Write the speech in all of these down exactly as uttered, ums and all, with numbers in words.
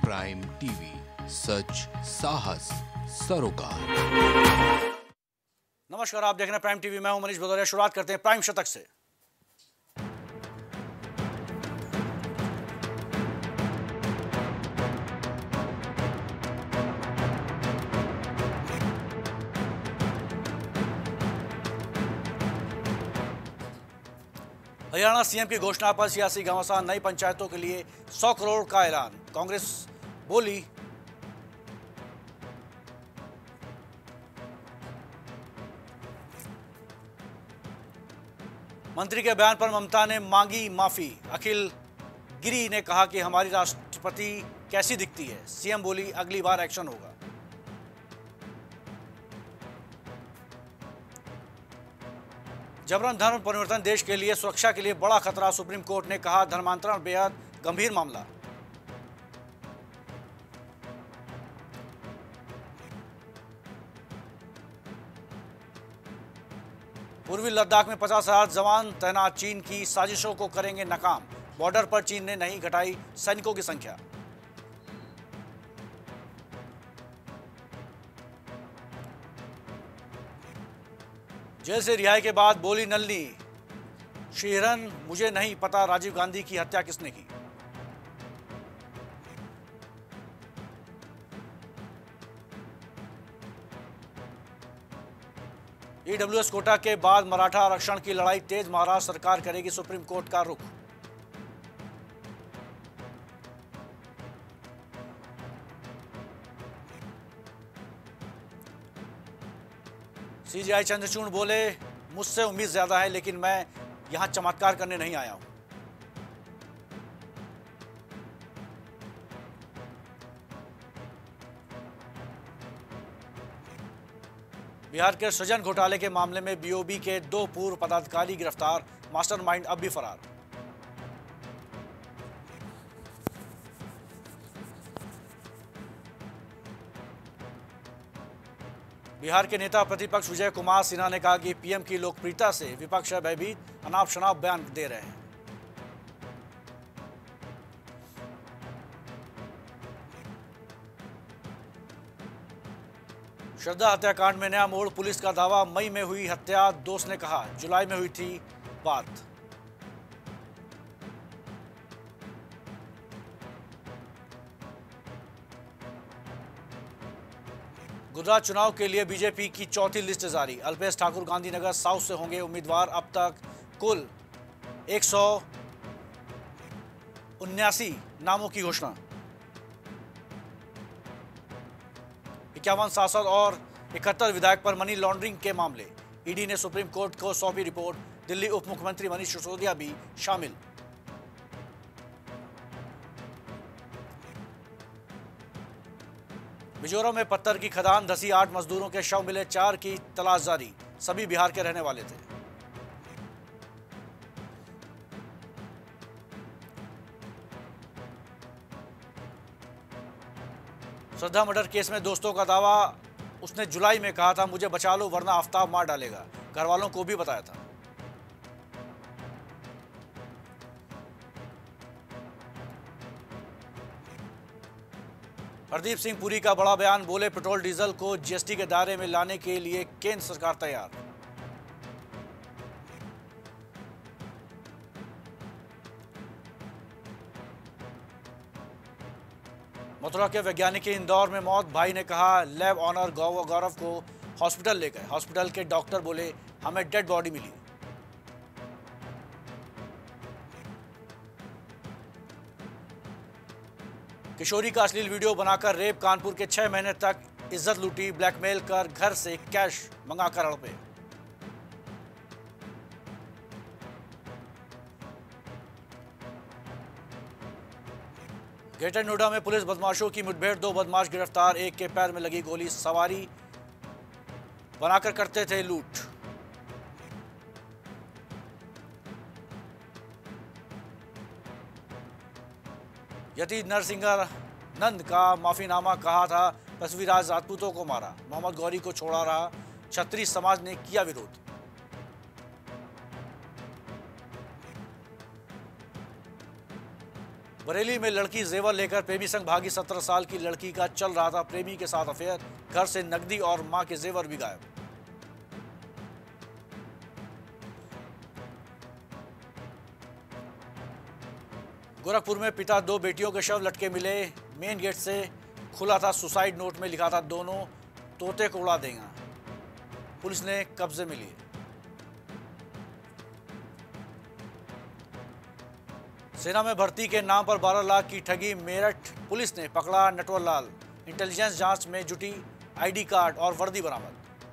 Prime TV, सच साहस सरोकार। नमस्कार, आप देख रहे हैं प्राइम टीवी। मैं हूं मनीष भदौरिया। शुरुआत करते हैं प्राइम शतक से। हरियाणा सीएम की घोषणा पर सियासी घमासान, नई पंचायतों के लिए सौ करोड़ का ऐलान। कांग्रेस बोली मंत्री के बयान पर ममता ने मांगी माफी। अखिल गिरी ने कहा कि हमारी राष्ट्रपति कैसी दिखती है। सीएम बोली अगली बार एक्शन होगा। जबरन धर्म परिवर्तन देश के लिए सुरक्षा के लिए बड़ा खतरा। सुप्रीम कोर्ट ने कहा धर्मांतरण बेहद गंभीर मामला। पूर्वी लद्दाख में पचास हजार जवान तैनात। चीन की साजिशों को करेंगे नाकाम। बॉर्डर पर चीन ने नहीं घटाई सैनिकों की संख्या। जेल से रिहाई के बाद बोली नलिनी, श्रीहरन मुझे नहीं पता राजीव गांधी की हत्या किसने की। ईडब्ल्यूएस कोटा के बाद मराठा आरक्षण की लड़ाई तेज। महाराष्ट्र सरकार करेगी सुप्रीम कोर्ट का रुख। सीजीआई चंद्रचूड़ बोले मुझसे उम्मीद ज्यादा है, लेकिन मैं यहां चमत्कार करने नहीं आया हूं। बिहार के सृजन घोटाले के मामले में बीओबी के दो पूर्व पदाधिकारी गिरफ्तार। मास्टरमाइंड अब भी फरार। बिहार के नेता प्रतिपक्ष विजय कुमार सिन्हा ने कहा कि पीएम की लोकप्रियता से विपक्ष है भयभीत, अनाप शनाप बयान दे रहे हैं। श्रद्धा हत्याकांड में नया मोड़। पुलिस का दावा मई में हुई हत्या। दोस्त ने कहा जुलाई में हुई थी बात। गुजरात चुनाव के लिए बीजेपी की चौथी लिस्ट जारी। अल्पेश ठाकुर गांधीनगर साउथ से होंगे उम्मीदवार। अब तक कुल एक सौ उन्यासी नामों की घोषणा। इक्यावन सांसद और इकहत्तर विधायक पर मनी लॉन्ड्रिंग के मामले। ईडी ने सुप्रीम कोर्ट को सौंपी रिपोर्ट। दिल्ली उप मुख्यमंत्री मनीष सिसोदिया भी शामिल। मिजोरम में पत्थर की खदान धसी। आठ मजदूरों के शव मिले। चार की तलाश जारी। सभी बिहार के रहने वाले थे। श्रद्धा मर्डर केस में दोस्तों का दावा, उसने जुलाई में कहा था मुझे बचा लो वरना आफ्ताब मार डालेगा। घर वालों को भी बताया था। हरदीप सिंह पुरी का बड़ा बयान। बोले पेट्रोल डीजल को जीएसटी के दायरे में लाने के लिए केंद्र सरकार तैयार। मथुरा के वैज्ञानिक की इंदौर में मौत। भाई ने कहा लैब ऑनर गौरव को हॉस्पिटल ले गए। हॉस्पिटल के डॉक्टर बोले हमें डेड बॉडी मिली। किशोरी का अश्लील वीडियो बनाकर रेप। कानपुर के छह महीने तक इज्जत लूटी। ब्लैकमेल कर घर से कैश मंगाकर हड़पे। ग्रेटर नोएडा में पुलिस बदमाशों की मुठभेड़। दो बदमाश गिरफ्तार। एक के पैर में लगी गोली। सवारी बनाकर करते थे लूट। यति नरसिंगर नंद का माफीनामा। कहा था पृथ्वीराज राजपूतों को मारा, मोहम्मद गौरी को छोड़ा रहा। क्षत्रिय समाज ने किया विरोध। बरेली में लड़की जेवर लेकर प्रेमी संग भागी सत्रह साल की लड़की का चल रहा था प्रेमी के साथ अफेयर। घर से नकदी और मां के जेवर भी गायब। गोरखपुर में पिता दो बेटियों के शव लटके मिले। मेन गेट से खुला था सुसाइड नोट में लिखा था दोनों तोते को उड़ा देगा। पुलिस ने कब्जे में लिए। सेना में भर्ती के नाम पर बारह लाख की ठगी। मेरठ पुलिस ने पकड़ा नटवर लाल। इंटेलिजेंस जांच में जुटी। आईडी कार्ड और वर्दी बरामद।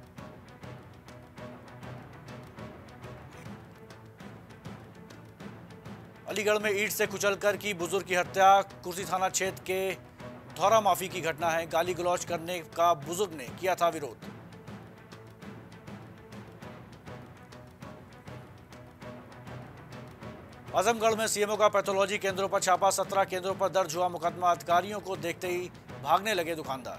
अलीगढ़ में ईंट से कुचलकर की बुजुर्ग की हत्या। कुर्सी थाना क्षेत्र के धौरा माफी की घटना है। गाली गलौज करने का बुजुर्ग ने किया था विरोध। आजमगढ़ में सीएमओ का पैथोलॉजी केंद्रों पर छापा। सत्रह केंद्रों पर दर्ज हुआ मुकदमा। अधिकारियों को देखते ही भागने लगे दुकानदार।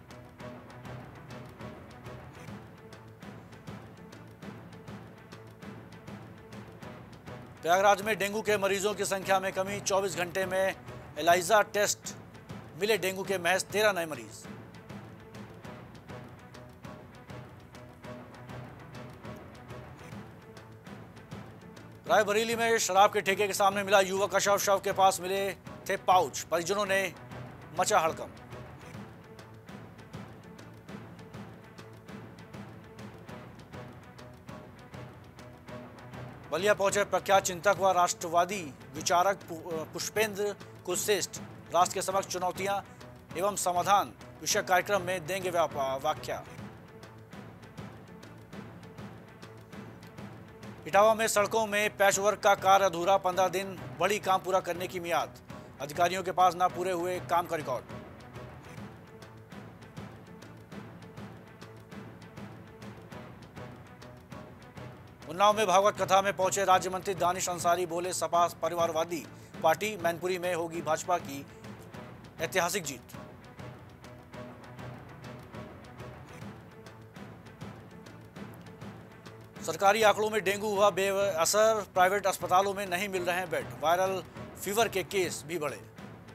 प्रयागराज में डेंगू के मरीजों की संख्या में कमी। चौबीस घंटे में एलाइजा टेस्ट मिले डेंगू के महज तेरह नए मरीज। रायबरेली में शराब के ठेके के सामने मिला युवक का शव। शव के पास मिले थे पाउच। परिजनों ने मचा हड़कंप। बलिया पहुंचे प्रख्यात चिंतक व राष्ट्रवादी विचारक पुष्पेंद्र कुलश्रेष्ठ। राष्ट्र के समक्ष चुनौतियां एवं समाधान विषय कार्यक्रम में देंगे व्याख्या। इटावा में सड़कों में पैचवर्क का कार्य अधूरा। पंद्रह दिन बड़ी काम पूरा करने की मियाद। अधिकारियों के पास ना पूरे हुए काम का रिकॉर्ड। उन्नाव में भागवत कथा में पहुंचे राज्य मंत्री दानिश अंसारी। बोले सपा परिवारवादी पार्टी। मैनपुरी में होगी भाजपा की ऐतिहासिक जीत। सरकारी आंकड़ों में डेंगू हुआ बेअसर। प्राइवेट अस्पतालों में नहीं मिल रहे हैं बेड। वायरल फीवर के केस भी बढ़े।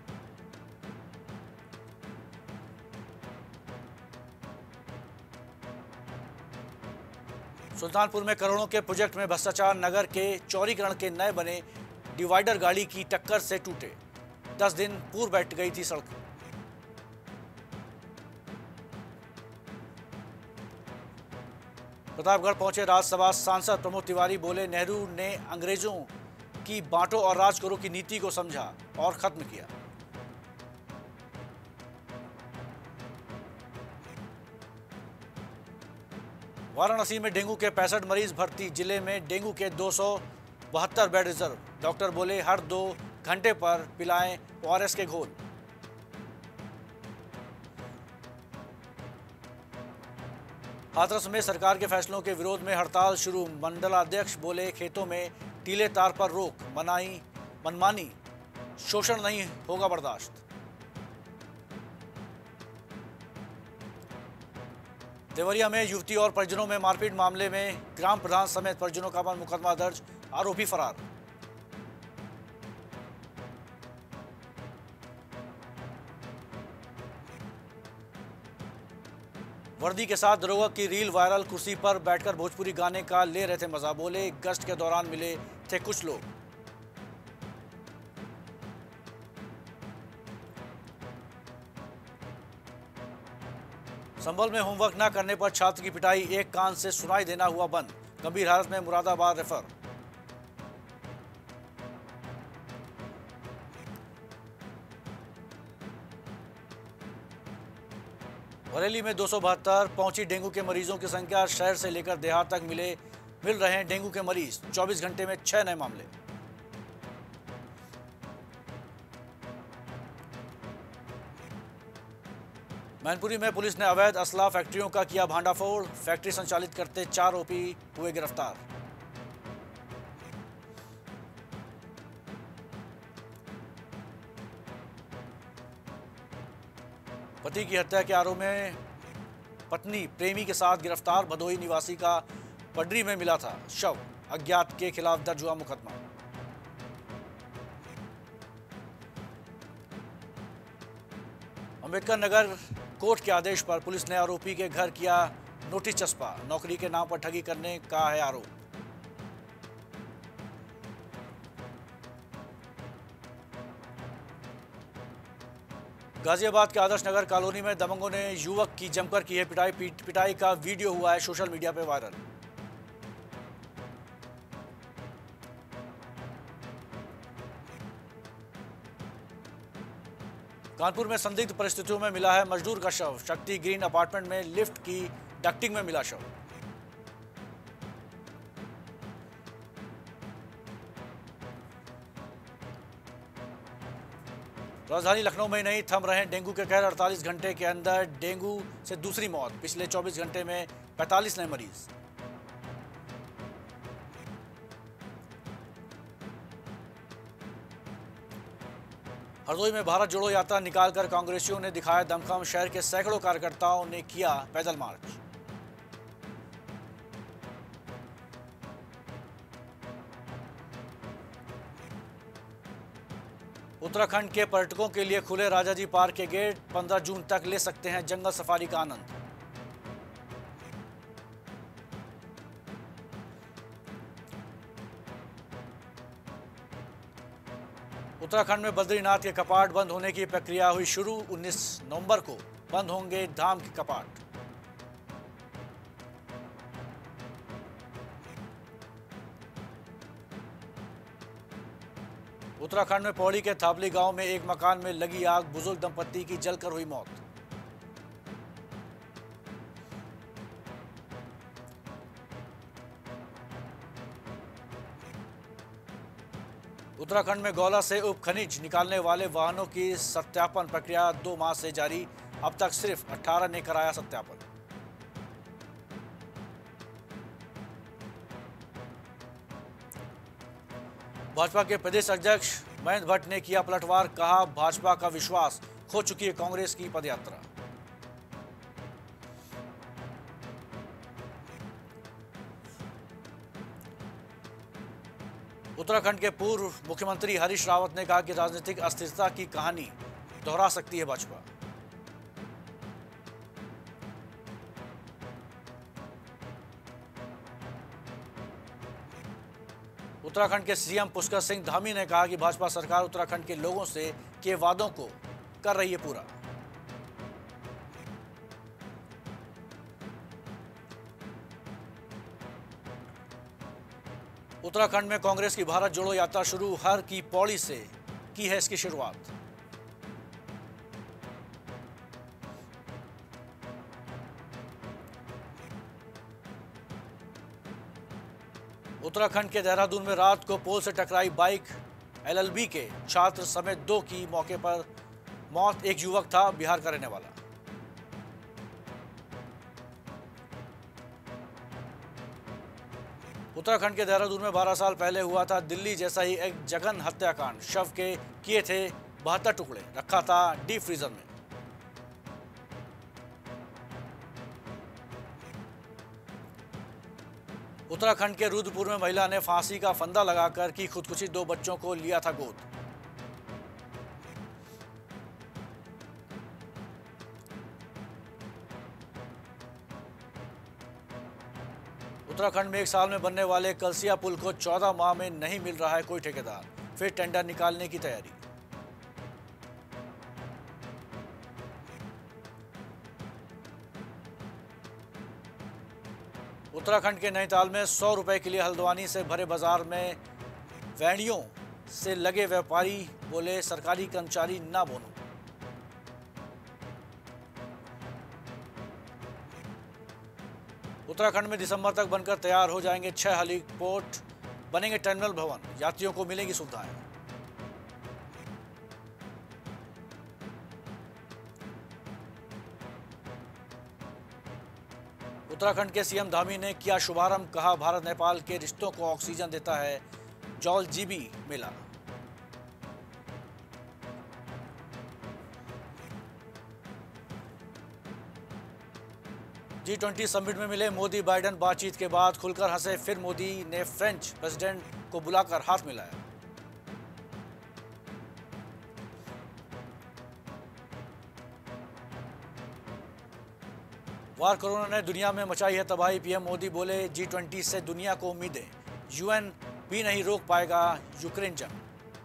सुल्तानपुर में करोड़ों के प्रोजेक्ट में भ्रष्टाचार। नगर के चौड़ीकरण के नए बने डिवाइडर गाड़ी की टक्कर से टूटे। दस दिन पूर्व बैठ गई थी सड़क। प्रतापगढ़ पहुंचे राज्यसभा सांसद प्रमोद तिवारी। बोले नेहरू ने अंग्रेजों की बांटो और राज करो की नीति को समझा और खत्म किया। वाराणसी में डेंगू के पैंसठ मरीज भर्ती। जिले में डेंगू के दो सौ बहत्तर बेड रिजर्व। डॉक्टर बोले हर दो घंटे पर पिलाएं ओआरएस के घोल। हाथरस में सरकार के फैसलों के विरोध में हड़ताल शुरू। मंडलाध्यक्ष बोले खेतों में टीले तार पर रोक। मनाई मनमानी शोषण नहीं होगा बर्दाश्त। देवरिया में युवती और परिजनों में मारपीट मामले में ग्राम प्रधान समेत परिजनों का मुकदमा दर्ज। आरोपी फरार। वर्दी के साथ दरोगा की रील वायरल। कुर्सी पर बैठकर भोजपुरी गाने का ले रहे थे मजा। बोले गश्त के दौरान मिले थे कुछ लोग। संभल में होमवर्क न करने पर छात्र की पिटाई। एक कान से सुनाई देना हुआ बंद। गंभीर हालत में मुरादाबाद रेफर। बरेली में दो सौ बहत्तर पहुंची डेंगू के मरीजों की संख्या। शहर से लेकर देहात तक मिले मिल रहे हैं डेंगू के मरीज। चौबीस घंटे में छह नए मामले। मैनपुरी में पुलिस ने अवैध असला फैक्ट्रियों का किया भांडाफोड़। फैक्ट्री संचालित करते चार आरोपी हुए गिरफ्तार। पति की हत्या के आरोप में पत्नी प्रेमी के साथ गिरफ्तार। भदोही निवासी का पडरी में मिला था शव। अज्ञात के खिलाफ दर्ज हुआ मुकदमा। अम्बेडकर नगर कोर्ट के आदेश पर पुलिस ने आरोपी के घर किया नोटिस चस्पा। नौकरी के नाम पर ठगी करने का है आरोप। गाजियाबाद के आदर्श नगर कॉलोनी में दबंगों ने युवक की जमकर की है पिटाई। पिटाई का वीडियो हुआ है सोशल मीडिया पर वायरल। कानपुर में संदिग्ध परिस्थितियों में मिला है मजदूर का शव। शक्ति ग्रीन अपार्टमेंट में लिफ्ट की डक्टिंग में मिला शव। राजधानी लखनऊ में नहीं थम रहे डेंगू के कहर। अड़तालीस घंटे के अंदर डेंगू से दूसरी मौत। पिछले चौबीस घंटे में पैंतालीस नए मरीज। हरदोई में भारत जोड़ो यात्रा निकालकर कांग्रेसियों ने दिखाया दमखम। शहर के सैकड़ों कार्यकर्ताओं ने किया पैदल मार्च। उत्तराखंड के पर्यटकों के लिए खुले राजाजी पार्क के गेट। पंद्रह जून तक ले सकते हैं जंगल सफारी का आनंद। उत्तराखंड में बद्रीनाथ के कपाट बंद होने की प्रक्रिया हुई शुरू। उन्नीस नवंबर को बंद होंगे धाम के कपाट। उत्तराखंड में पौड़ी के थापली गांव में एक मकान में लगी आग। बुजुर्ग दंपत्ति की जलकर हुई मौत। उत्तराखंड में गौला से उप खनिज निकालने वाले वाहनों की सत्यापन प्रक्रिया दो माह से जारी। अब तक सिर्फ अठारह ने कराया सत्यापन। भाजपा के प्रदेश अध्यक्ष महेंद्र भट्ट ने किया पलटवार। कहा भाजपा का विश्वास खो चुकी है कांग्रेस की पदयात्रा। उत्तराखंड के पूर्व मुख्यमंत्री हरीश रावत ने कहा कि राजनीतिक अस्थिरता की कहानी दोहरा सकती है भाजपा। उत्तराखंड के सीएम पुष्कर सिंह धामी ने कहा कि भाजपा सरकार उत्तराखंड के लोगों से किए वादों को कर रही है पूरा। उत्तराखंड में कांग्रेस की भारत जोड़ो यात्रा शुरू। हर की पौड़ी से की है इसकी शुरुआत। उत्तराखंड के देहरादून में रात को पोल से टकराई बाइक। एलएलबी के छात्र समेत दो की मौके पर मौत। एक युवक था बिहार का रहने वाला। उत्तराखंड के देहरादून में बारह साल पहले हुआ था दिल्ली जैसा ही एक जघन्य हत्याकांड। शव के किए थे बहत्तर टुकड़े। रखा था डीप फ्रीजर में। उत्तराखंड के रुद्रपुर में महिला ने फांसी का फंदा लगाकर की खुदकुशी। दो बच्चों को लिया था गोद। उत्तराखंड में एक साल में बनने वाले कलसिया पुल को चौदह माह में नहीं मिल रहा है कोई ठेकेदार। फिर टेंडर निकालने की तैयारी। उत्तराखंड के नैनीताल में सौ रुपए के लिए हल्द्वानी से भरे बाजार में वैनियों से लगे व्यापारी बोले सरकारी कर्मचारी ना बोलो। उत्तराखंड में दिसंबर तक बनकर तैयार हो जाएंगे छह हेलीपोर्ट। बनेंगे टर्मिनल भवन। यात्रियों को मिलेंगी सुविधाएं। उत्तराखंड के सीएम धामी ने किया शुभारंभ। कहा भारत नेपाल के रिश्तों को ऑक्सीजन देता है जौल जीबी मेला। जी ट्वेंटी समिट में मिले मोदी बाइडेन। बातचीत के बाद खुलकर हंसे। फिर मोदी ने फ्रेंच प्रेसिडेंट को बुलाकर हाथ मिलाया। वार कोरोना ने दुनिया में मचाई है तबाही। पीएम मोदी बोले जी ट्वेंटी से दुनिया को उम्मीदें, यूएन भी नहीं रोक पाएगा यूक्रेन जंग।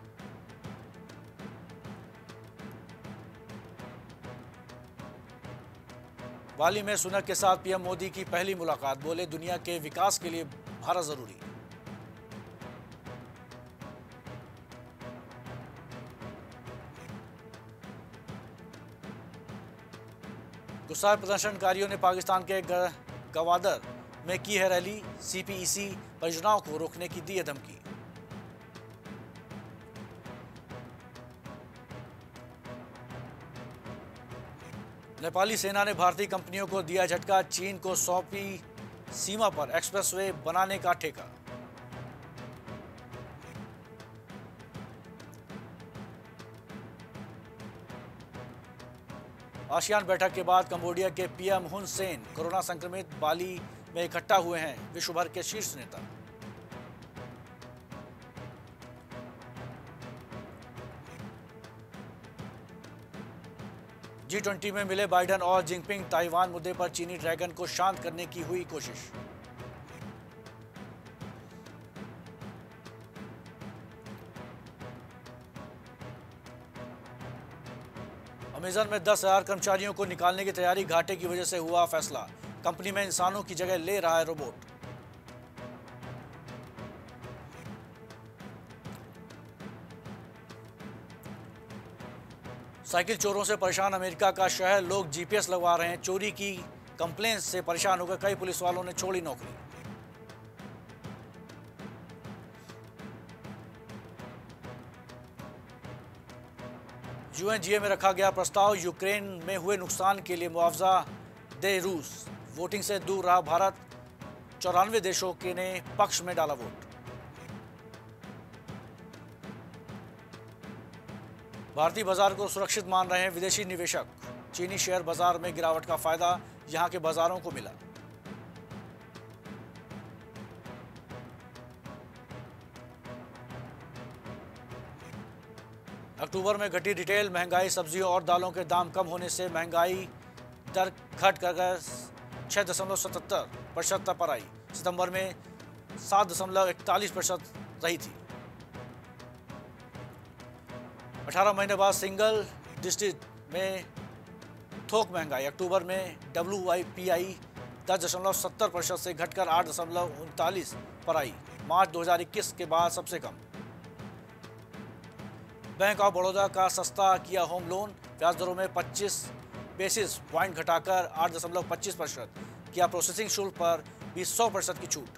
बाली में सुनक के साथ पीएम मोदी की पहली मुलाकात। बोले दुनिया के विकास के लिए भारत जरूरी। गुस्साए प्रदर्शनकारियों ने पाकिस्तान के गवादर में की है रैली। सीपीईसी परियोजनाओं को रोकने की दी है धमकी। नेपाली सेना ने भारतीय कंपनियों को दिया झटका। चीन को सौंपी सीमा पर एक्सप्रेसवे बनाने का ठेका। आसियान बैठक के बाद कंबोडिया के पीएम हुन सेन कोरोना संक्रमित। बाली में इकट्ठा हुए हैं विश्व भर के शीर्ष नेता। जी ट्वेंटी में मिले बाइडेन और जिनपिंग। ताइवान मुद्दे पर चीनी ड्रैगन को शांत करने की हुई कोशिश। अमेजन में दस हजार कर्मचारियों को निकालने की तैयारी। घाटे की वजह से हुआ फैसला। कंपनी में इंसानों की जगह ले रहा है रोबोट। साइकिल चोरों से परेशान अमेरिका का शहर। लोग जीपीएस लगवा रहे हैं। चोरी की कंप्लेंट से परेशान होकर कई पुलिस वालों ने छोड़ी नौकरी। यूएनजीए में रखा गया प्रस्ताव। यूक्रेन में हुए नुकसान के लिए मुआवजा दे रूस। वोटिंग से दूर रहा भारत। चौरानवे देशों के ने पक्ष में डाला वोट। भारतीय बाजार को सुरक्षित मान रहे हैं विदेशी निवेशक। चीनी शेयर बाजार में गिरावट का फायदा यहां के बाजारों को मिला। अक्टूबर में घटी रिटेल महंगाई। सब्जियों और दालों के दाम कम होने से महंगाई दर घट कर छह दशमलव सतहत्तर प्रतिशत पर आई। सितंबर में सात दशमलव इकतालीस प्रतिशत रही थी। अठारह महीने बाद सिंगल डिजिट में थोक महंगाई। अक्टूबर में डब्ल्यू आई पी आई दस दशमलव सत्तर प्रतिशत से घटकर आठ दशमलव उनतालीस पर आई। मार्च दो हजार इक्कीस के बाद सबसे कम। बैंक ऑफ बड़ौदा का सस्ता किया होम लोन। ब्याज दरों में पच्चीस बेसिस पॉइंट घटाकर आठ दशमलव पच्चीस प्रतिशत किया। प्रोसेसिंग शुल्क पर भी सौ प्रतिशत की छूट।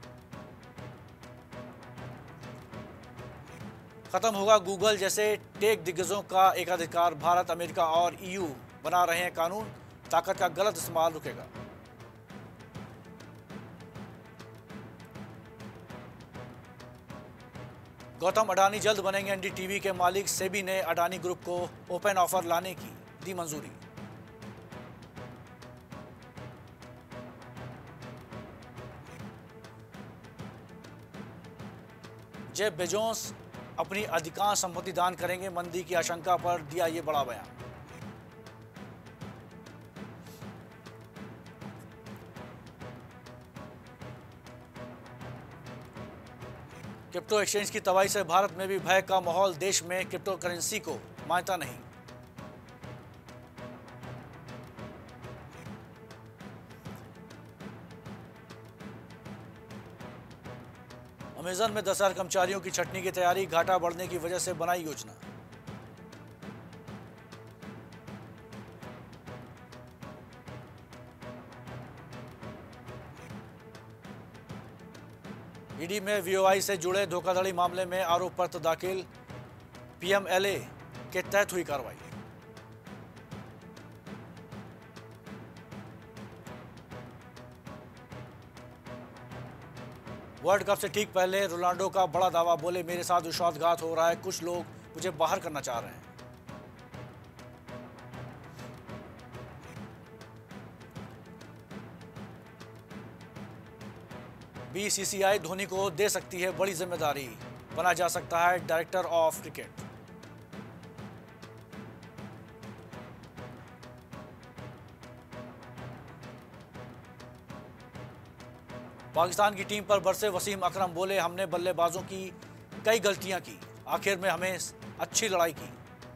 खत्म होगा गूगल जैसे टेक दिग्गजों का एकाधिकार। भारत, अमेरिका और ईयू बना रहे हैं कानून। ताकत का गलत इस्तेमाल रुकेगा। गौतम अडानी जल्द बनेंगे एनडीटीवी के मालिक। सेबी ने अडानी ग्रुप को ओपन ऑफर लाने की दी मंजूरी। जेफ बेजोस अपनी अधिकांश संपत्ति दान करेंगे। मंदी की आशंका पर दिया ये बड़ा बयान। क्रिप्टो एक्सचेंज की तबाही से भारत में भी भय का माहौल। देश में क्रिप्टो करेंसी को मान्यता नहीं। अमेजन में दस हजार कर्मचारियों की छटनी की तैयारी। घाटा बढ़ने की वजह से बनाई योजना। ईडी में वीओआई से जुड़े धोखाधड़ी मामले में आरोप पत्र दाखिल। पीएमएलए के तहत हुई कार्रवाई। वर्ल्ड कप से ठीक पहले रोनाल्डो का बड़ा दावा। बोले मेरे साथ विश्वासघात हो रहा है। कुछ लोग मुझे बाहर करना चाह रहे हैं। बीसीसीआई धोनी को दे सकती है बड़ी जिम्मेदारी। बना जा सकता है डायरेक्टर ऑफ क्रिकेट। पाकिस्तान की टीम पर बरसे वसीम अकरम, बोले हमने बल्लेबाजों की कई गलतियां की, आखिर में हमें अच्छी लड़ाई की।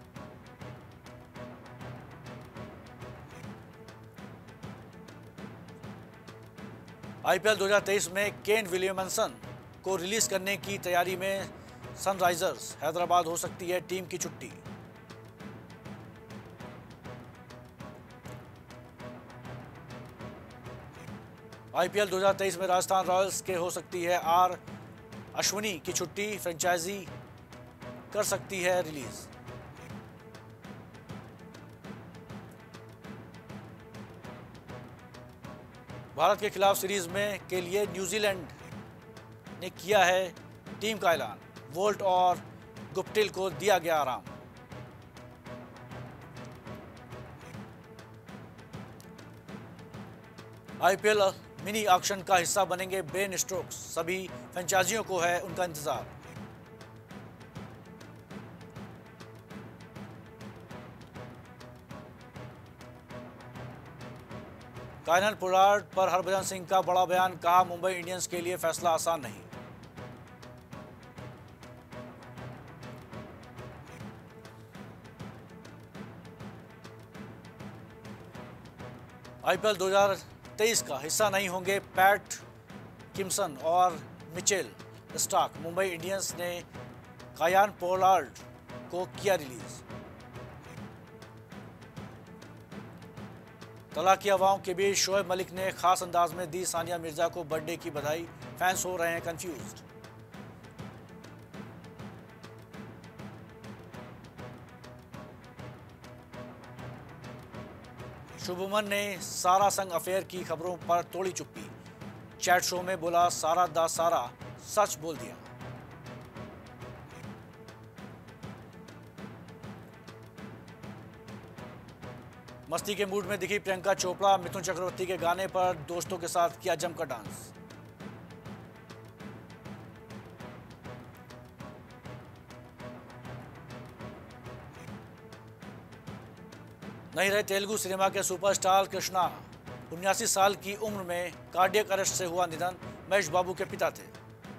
आईपीएल दो हज़ार तेईस में केन विलियमसन को रिलीज करने की तैयारी में सनराइजर्स हैदराबाद, हो सकती है टीम की छुट्टी। आईपीएल दो हज़ार तेईस में राजस्थान रॉयल्स के हो सकती है आर अश्विनी की छुट्टी, फ्रेंचाइजी कर सकती है रिलीज। भारत के खिलाफ सीरीज में के लिए न्यूजीलैंड ने किया है टीम का ऐलान, वोल्ट और गुप्टिल को दिया गया आराम। आईपीएल मिनी ऑक्शन का हिस्सा बनेंगे बेन स्टोक्स, सभी फ्रेंचाइजियों को है उनका इंतजार। कायनन पोलार्ड पर हरभजन सिंह का बड़ा बयान, कहा मुंबई इंडियंस के लिए फैसला आसान नहीं। आईपीएल दो हज़ार तेईस का हिस्सा नहीं होंगे पैट किम्सन और मिचेल स्टार्क, मुंबई इंडियंस ने कायन पोलार्ड को किया रिलीज। तलाकी हवाओं के बीच शोएब मलिक ने खास अंदाज में दी सानिया मिर्जा को बर्थडे की बधाई, फैंस हो रहे हैं कंफ्यूज्ड। शुभमन ने सारा संग अफेयर की खबरों पर तोड़ी चुप्पी, चैट शो में बोला सारा दा सारा सच बोल दिया। मस्ती के मूड में दिखी प्रियंका चोपड़ा, मिथुन चक्रवर्ती के गाने पर दोस्तों के साथ किया जमकर डांस। नहीं रहे तेलुगु सिनेमा के सुपरस्टार कृष्णा, उन्यासी साल की उम्र में कार्डियक अरेस्ट से हुआ निधन, महेश बाबू के पिता थे।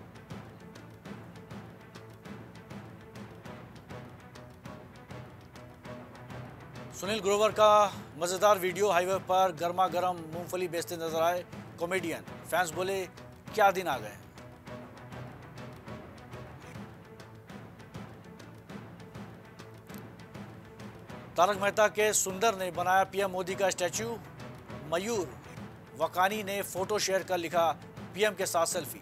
सुनील ग्रोवर का मजेदार वीडियो, हाईवे पर गर्मा गर्म मूंगफली बेचते नजर आए कॉमेडियन, फैंस बोले क्या दिन आ गए। तारक मेहता के सुंदर ने बनाया पीएम मोदी का स्टैच्यू, मयूर वकानी ने फोटो शेयर कर लिखा पीएम के साथ सेल्फी।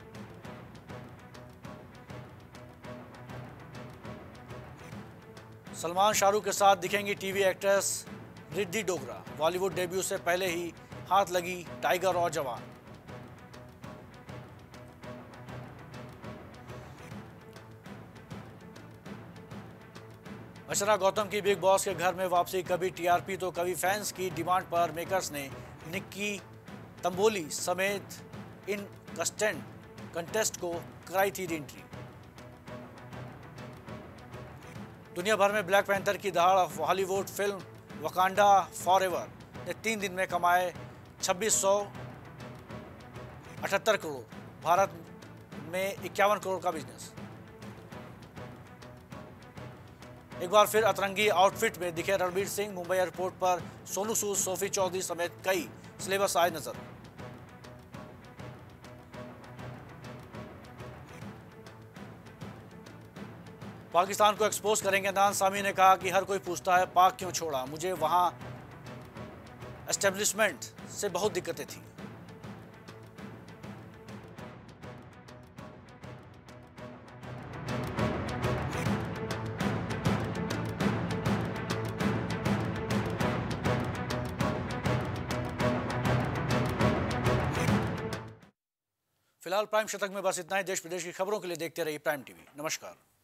सलमान शाहरुख के साथ दिखेंगी TV actress Riddhi Dogra, Bollywood debut से पहले ही हाथ लगी टाइगर और जवान। अर्चना गौतम की बिग बॉस के घर में वापसी, कभी टीआरपी तो कभी फैंस की डिमांड पर मेकर्स ने निक्की तंबोली समेत इन कंटेस्टेंट कंटेस्ट को कराई थी एंट्री। दुनिया भर में ब्लैक पैंथर की दहाड़, हॉलीवुड फिल्म वकांडा फॉरएवर ने तीन दिन में कमाए छब्बीस सौ अठहत्तर करोड़, भारत में इक्यावन करोड़ का बिजनेस। एक बार फिर अतरंगी आउटफिट में दिखे रणवीर सिंह, मुंबई एयरपोर्ट पर सोनू सूद, सोफी चौधरी समेत कई सिलेबस आए नजर। पाकिस्तान को एक्सपोज करेंगे नान सामी ने कहा कि हर कोई पूछता है पाक क्यों छोड़ा, मुझे वहां एस्टेब्लिशमेंट से बहुत दिक्कतें थी। फिलहाल प्राइम शतक में बस इतना ही। देश प्रदेश की खबरों के लिए देखते रहिए प्राइम टीवी। नमस्कार।